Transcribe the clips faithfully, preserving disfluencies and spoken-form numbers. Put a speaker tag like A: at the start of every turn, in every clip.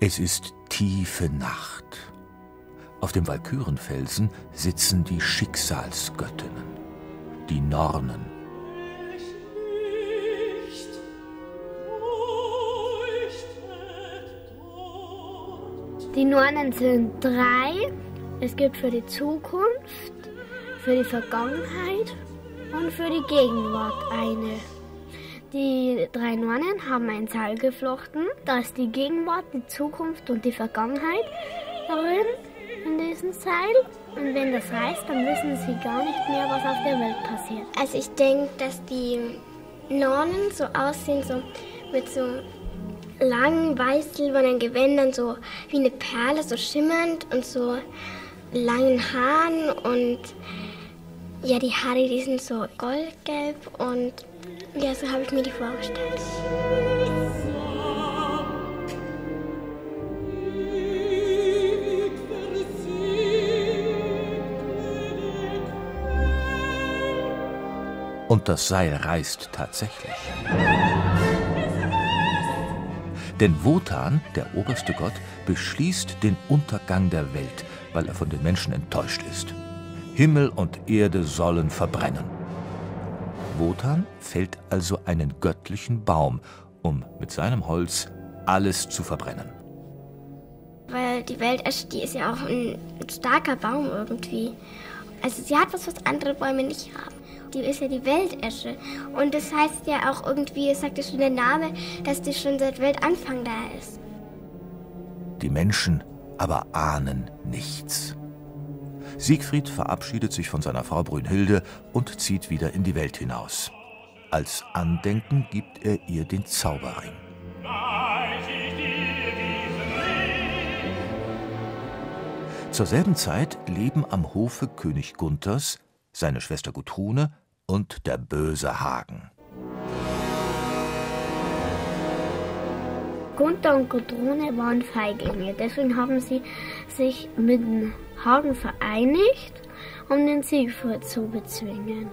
A: Es ist tiefe Nacht. Auf dem Walkürenfelsen sitzen die Schicksalsgöttinnen, die Nornen.
B: Die Nornen sind drei. Es gibt für die Zukunft, für die Vergangenheit und für die Gegenwart eine. Die drei Nornen haben ein Seil geflochten, da ist die Gegenwart, die Zukunft und die Vergangenheit darin, in diesem Seil. Und wenn das reißt, dann wissen sie gar nicht mehr, was auf der Welt passiert.
C: Also ich denke, dass die Nornen so aussehen, so mit so langen, weiß-silbernen Gewändern, so wie eine Perle, so schimmernd und so langen Haaren. Und ja, die Haare, die sind so goldgelb und ja, so habe ich mir die vorgestellt.
A: Und das Seil reißt tatsächlich. Denn Wotan, der oberste Gott, beschließt den Untergang der Welt, weil er von den Menschen enttäuscht ist. Himmel und Erde sollen verbrennen. Wotan fällt also einen göttlichen Baum, um mit seinem Holz alles zu verbrennen.
C: Weil die Weltesche, die ist ja auch ein starker Baum irgendwie. Also sie hat was, was andere Bäume nicht haben. Die ist ja die Weltesche. Und das heißt ja auch irgendwie, es sagt ja schon der Name, dass die schon seit Weltanfang da ist.
A: Die Menschen aber ahnen nichts. Siegfried verabschiedet sich von seiner Frau Brünnhilde und zieht wieder in die Welt hinaus. Als Andenken gibt er ihr den Zauberring. Zur selben Zeit leben am Hofe König Gunthers, seine Schwester Gudrune und der böse Hagen.
B: Gunther und Gudrune waren Feiglinge, deswegen haben sie sich mit dem Hagen vereinigt, um den Siegfried zu bezwingen.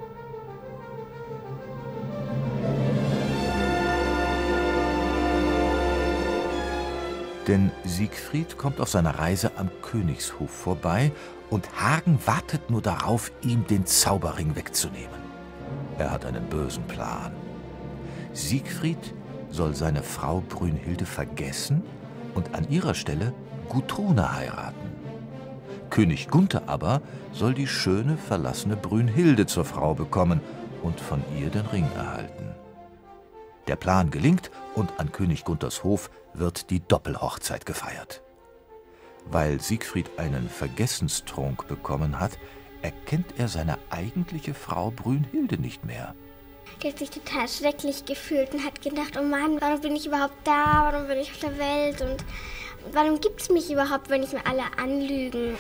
A: Denn Siegfried kommt auf seiner Reise am Königshof vorbei und Hagen wartet nur darauf, ihm den Zauberring wegzunehmen. Er hat einen bösen Plan. Siegfried soll seine Frau Brünnhilde vergessen und an ihrer Stelle Gudrune heiraten. König Gunther aber soll die schöne, verlassene Brünnhilde zur Frau bekommen und von ihr den Ring erhalten. Der Plan gelingt und an König Gunthers Hof wird die Doppelhochzeit gefeiert. Weil Siegfried einen Vergessenstrunk bekommen hat, erkennt er seine eigentliche Frau Brünnhilde nicht mehr.
C: Der hat sich total schrecklich gefühlt und hat gedacht, oh Mann, warum bin ich überhaupt da, warum bin ich auf der Welt und warum gibt es mich überhaupt, wenn ich mir alle anlügen?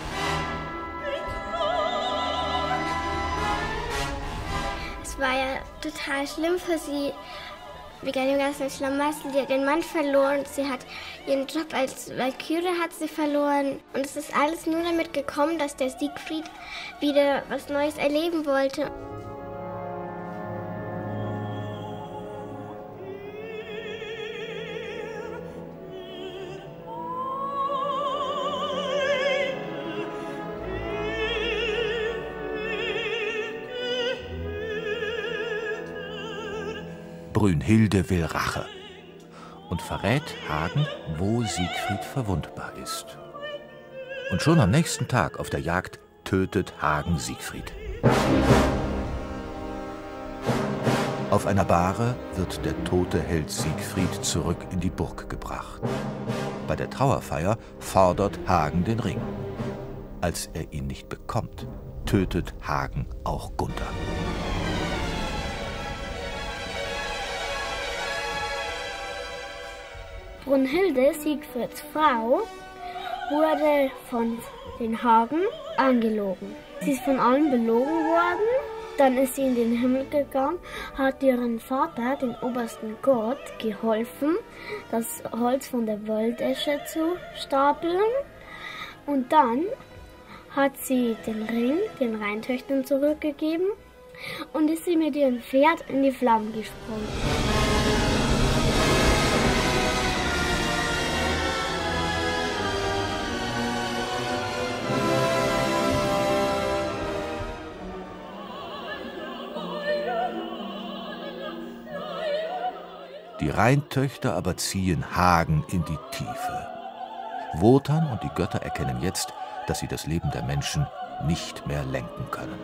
C: Es war ja total schlimm für sie. Wegen dem ganzen Schlamassel, sie hat ihren Mann verloren, sie hat ihren Job als Walküre hat sie verloren. Und es ist alles nur damit gekommen, dass der Siegfried wieder was Neues erleben wollte.
A: Brünnhilde will Rache und verrät Hagen, wo Siegfried verwundbar ist. Und schon am nächsten Tag auf der Jagd tötet Hagen Siegfried. Auf einer Bahre wird der tote Held Siegfried zurück in die Burg gebracht. Bei der Trauerfeier fordert Hagen den Ring. Als er ihn nicht bekommt, tötet Hagen auch Gunther.
B: Brünnhilde, Siegfrieds Frau, wurde von den Hagen angelogen. Sie ist von allen belogen worden, dann ist sie in den Himmel gegangen, hat ihren Vater, den obersten Gott, geholfen, das Holz von der Weltesche zu stapeln. Und dann hat sie den Ring den Rheintöchtern zurückgegeben und ist sie mit ihrem Pferd in die Flammen gesprungen.
A: Die Rheintöchter aber ziehen Hagen in die Tiefe. Wotan und die Götter erkennen jetzt, dass sie das Leben der Menschen nicht mehr lenken können.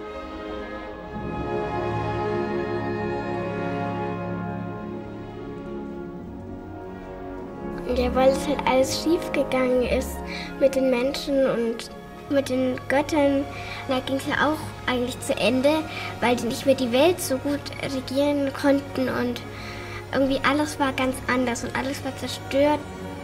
C: Ja, weil es halt alles schief gegangen ist mit den Menschen und mit den Göttern. Da ging es ja auch eigentlich zu Ende, weil die nicht mehr die Welt so gut regieren konnten und irgendwie alles war ganz anders und alles war zerstört.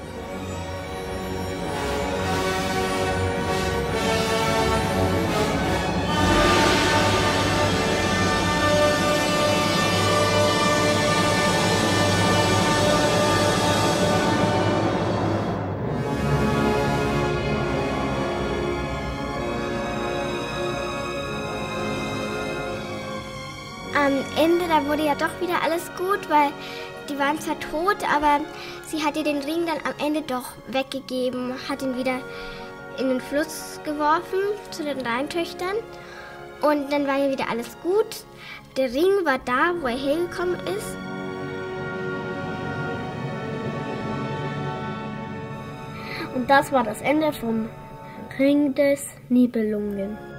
C: Am Ende, da wurde ja doch wieder alles gut, weil die waren zwar tot, aber sie hat ihr den Ring dann am Ende doch weggegeben, hat ihn wieder in den Fluss geworfen zu den Rheintöchtern und dann war ja wieder alles gut. Der Ring war da, wo er hergekommen ist.
B: Und das war das Ende vom Ring des Nibelungen.